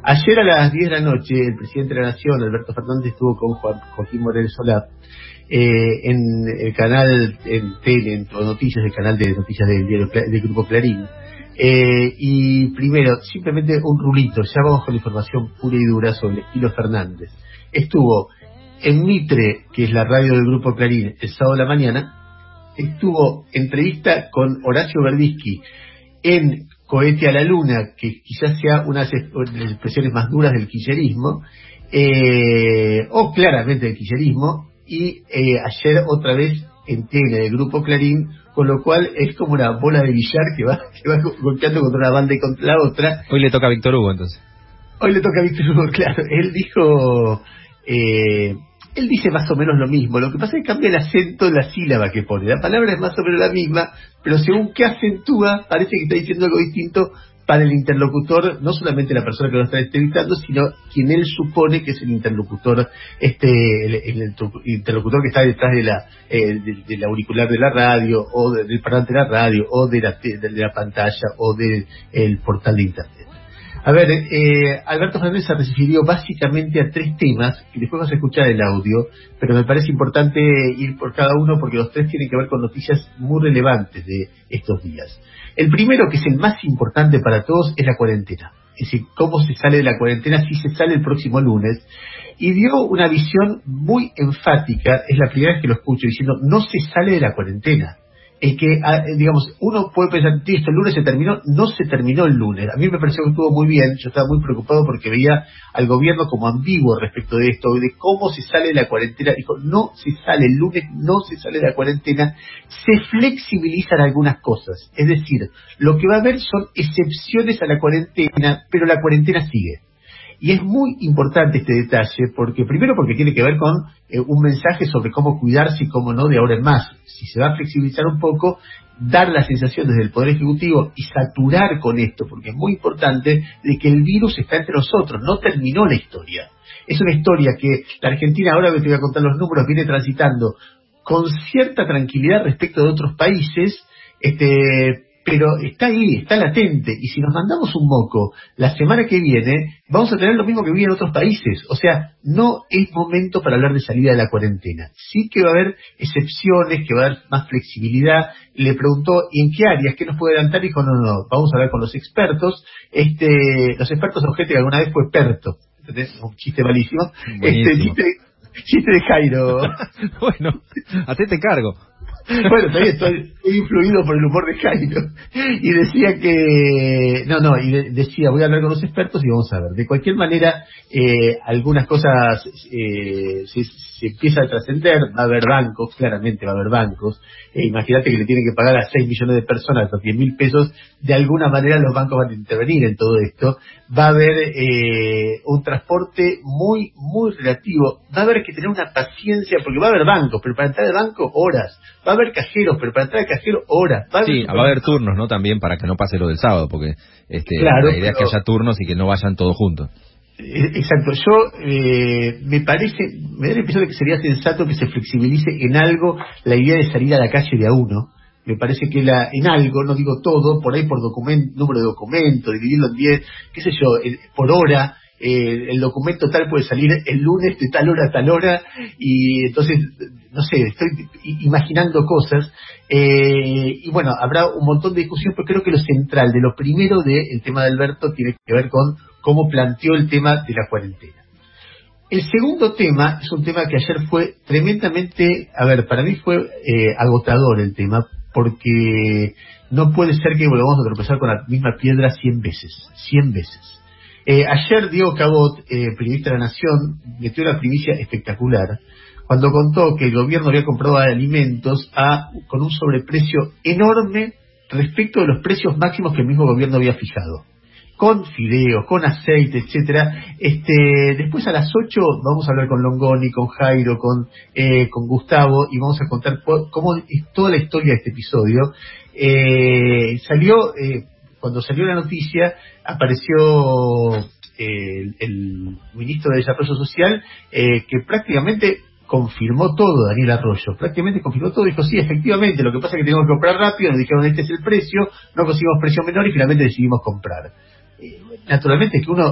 Ayer a las 10 de la noche, el presidente de la Nación, Alberto Fernández, estuvo con Joaquín Morel Solá en el canal, en tele, en noticias, el canal de noticias del Grupo Clarín. Y primero, simplemente un rulito, ya vamos con la información pura y dura sobre Estilo Fernández. Estuvo en Mitre, que es la radio del Grupo Clarín, el sábado de la mañana. Estuvo entrevista con Horacio Verdisky en Cohete a la Luna, que quizás sea una de las expresiones más duras del kirchnerismo, o claramente del kirchnerismo, y ayer otra vez en tele del Grupo Clarín, con lo cual es como una bola de billar que va golpeando contra una banda y contra la otra. Hoy le toca a Víctor Hugo, entonces. Hoy le toca a Víctor Hugo, claro. Él dice más o menos lo mismo, lo que pasa es que cambia el acento de la sílaba que pone. La palabra es más o menos la misma, pero según qué acentúa, parece que está diciendo algo distinto para el interlocutor, no solamente la persona que lo está entrevistando, sino quien él supone que es el interlocutor, el interlocutor que está detrás del auricular de la radio, o del parlante de la radio, o de la pantalla, o del portal de internet. A ver, Alberto Fernández se refirió básicamente a 3 temas, que después vas a escuchar el audio, pero me parece importante ir por cada uno porque los 3 tienen que ver con noticias muy relevantes de estos días. El primero, que es el más importante para todos, es la cuarentena. Es decir, cómo se sale de la cuarentena, si se sale el próximo lunes. Y dio una visión muy enfática, es la primera vez que lo escucho, diciendo, no se sale de la cuarentena. Es que, digamos, uno puede pensar, esto el lunes se terminó, no se terminó el lunes. A mí me pareció que estuvo muy bien, yo estaba muy preocupado porque veía al gobierno como ambiguo respecto de esto, de cómo se sale de la cuarentena. Dijo, no se sale, el lunes no se sale de la cuarentena, se flexibilizan algunas cosas. Es decir, lo que va a haber son excepciones a la cuarentena, pero la cuarentena sigue. Y es muy importante este detalle, porque primero porque tiene que ver con un mensaje sobre cómo cuidarse y cómo no de ahora en más. Si se va a flexibilizar un poco, dar la sensación desde el Poder Ejecutivo y saturar con esto, porque es muy importante, de que el virus está entre nosotros, no terminó la historia. Es una historia que la Argentina, ahora que te voy a contar los números, viene transitando con cierta tranquilidad respecto de otros países, pero está ahí, está latente, y si nos mandamos un moco la semana que viene, vamos a tener lo mismo que vi en otros países. O sea, no es momento para hablar de salida de la cuarentena. Sí que va a haber excepciones, que va a haber más flexibilidad. Le preguntó, ¿y en qué áreas? ¿Qué nos puede adelantar? Y dijo, no, vamos a hablar con los expertos. Los expertos son gente que alguna vez fue experto. ¿Entendés? Un chiste malísimo. Chiste de Jairo. Bueno, hacete cargo. Bueno, todavía estoy influido por el humor de Jairo. Y decía que... decía, voy a hablar con los expertos y vamos a ver. De cualquier manera, algunas cosas se empiezan a trascender. Va a haber bancos, claramente va a haber bancos. Imagínate que le tienen que pagar a 6 millones de personas los 10.000 pesos. De alguna manera los bancos van a intervenir en todo esto. Va a haber un transporte muy, muy relativo. Va a haber que tener una paciencia, porque va a haber bancos, pero para entrar al banco, horas. Va a haber cajeros, pero para entrar al cajero, horas. Va a haber turnos, ¿no? También para que no pase lo del sábado, porque claro, la idea es que haya turnos y que no vayan todos juntos. Exacto. Me da la impresión de que sería sensato que se flexibilice en algo la idea de salir a la calle de a uno. Me parece que en algo, no digo todo, por ahí por número de documento, dividirlo en 10, qué sé yo, por hora. El documento tal puede salir el lunes de tal hora a tal hora, y entonces, no sé, estoy imaginando cosas, y bueno, habrá un montón de discusión, pero creo que lo central de lo primero del tema de Alberto tiene que ver con cómo planteó el tema de la cuarentena. El segundo tema es un tema que ayer fue tremendamente, para mí fue agotador el tema, porque no puede ser que volvamos a tropezar con la misma piedra 100 veces. Ayer Diego Cabot, periodista de la Nación, metió una primicia espectacular cuando contó que el gobierno había comprado alimentos con un sobreprecio enorme respecto de los precios máximos que el mismo gobierno había fijado, con fideos, con aceite, etcétera. Después a las 8 vamos a hablar con Longoni, con Jairo, con Gustavo, y vamos a contar cómo es toda la historia de este episodio. Cuando salió la noticia, apareció el ministro de Desarrollo Social, que prácticamente confirmó todo, Daniel Arroyo, prácticamente confirmó todo, dijo, sí, efectivamente, lo que pasa es que tenemos que comprar rápido, nos dijeron, este es el precio, no conseguimos precio menor y finalmente decidimos comprar. Naturalmente es que uno